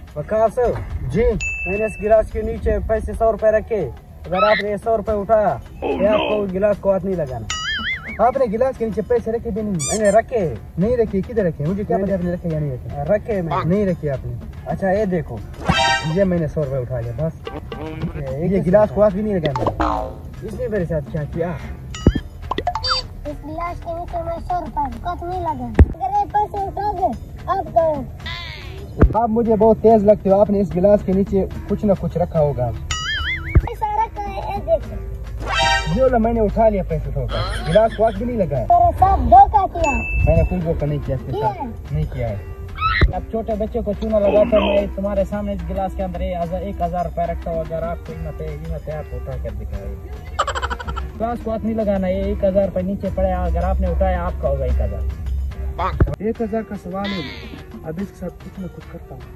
वकार साहब जी, मैंने इस गिलास के नीचे पैसे 100 रुपए रखे। अगर आपने 100 रुपए उठाया तो आपको गिलास को हाथ नहीं लगाना। आपने गिलास के नीचे पैसे रखे भी नहीं? मैंने रखे। नहीं रखे? किधर रखे? मुझे क्या पता आपने रखे या नहीं रखे? रखे मैं नहीं रखे आपने? अच्छा ये देखो, ये मैंने 100 रुपए उठा लिया बस। ये गिलास को हाथ भी नहीं लगाया। इसने मेरे साथ क्या किया? इस गिलास के नीचे मैं 100 रुपए कत नहीं लगा। अगर ये पैसे उठा दे आप कहो। आप मुझे बहुत तेज लगते हो। आपने इस गिलास के नीचे कुछ न कुछ रखा होगा। पैसा रखा है ये देखो। जो लो, मैंने उठा लिया पैसे उठाकर। गिलास को हाथ भी नहीं लगाया। तेरे साथ धोखा किया। मैंने कोई धोखा नहीं किया इसके साथ। नहीं किया है। अब छोटे बच्चे को चूना लगाकर मैं तुम्हारे सामने इस गिलास के अंदर 1000 रुपए रखता हूँ। अगर आपको हिम्मत है आप उठा कर दिखाए। गिलास को हाथ नहीं लगाना। ये 1000 रुपए नीचे पड़े। अगर आपने उठाया आपका होगा 1000। 1000 का सवाल है। अब इसके साथ कुछ न कुछ करता हूँ।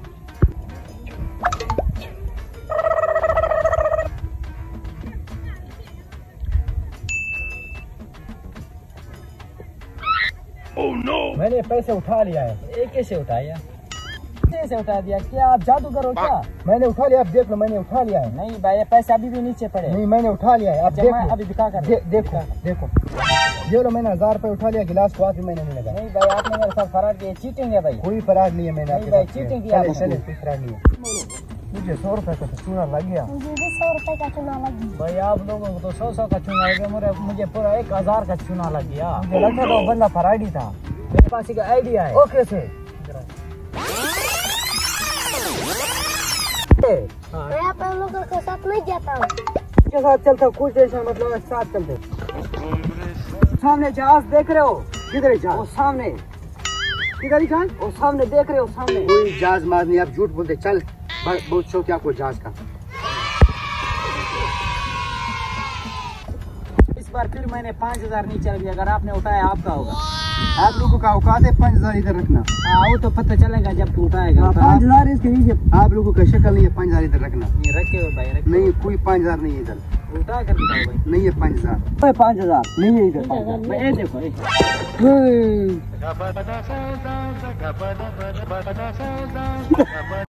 Oh no! मैंने पैसे उठा लिया है। ये कैसे उठाया? कैसे उठा दिया? क्या आप जादूगर हो क्या? मैंने उठा लिया। आप देख लो, मैंने उठा लिया है। नहीं भाई, ये पैसे अभी भी नीचे पड़े। नहीं, मैंने उठा लिया है। आप देखो, अभी दिखा कर देखो देखो। ये लो, मैंने 1000 रुपए उठा लिया। गिलास को हाथ भी मैंने नहीं लगा। नहीं भाई, आपने मेरे साथ फराड किया। चीटिंग है भाई। कोई फराड नहीं है। मैंने नहीं भाई, चीटिंग किया आपने। चले, कोई फराड नहीं है। मुझे 100 रुपए का चूना लग गया। मुझे भी 100 रुपए का चूना लग गया। भाई आप लोगों को तो 100 का चूना लग गया। मुझे पूरा 1000 का चूना लग गया। मुझे लगता था वो बंदा फराडी था। मेरे पास एक आइडिया है। ओके से मैं आप लोगों के साथ नहीं जाता हूँ। के साथ चलता हूँ। कुछ ऐसा मतलब साथ चलते। सामने जहाज देख रहे हो? किधर है वो जहाज? सामने, किधर जहाज? वो सामने देख रहे हो? सामने कोई जहाज मार नहीं। आप झूठ बोलते। चल, बहुत शौक है आपको जहाज का। इस बार फिर मैंने 5000 नहीं चल गया। अगर आपने उठाया आपका होगा। आप लोगों का औकात है 5000 इधर रखना। हाँ, वो तो पता चलेगा जब तू उठाएगा। 5000 इसके नीचे। आप लोगों का शक्ल नहीं है 5000 इधर रखना। नहीं रखे हो भाई, रखे नहीं, कोई 5000 नहीं है इधर। उठा कर दिखाओ भाई। नहीं है 5000। 5000 नहीं है इधर। मैं ये देखो ये।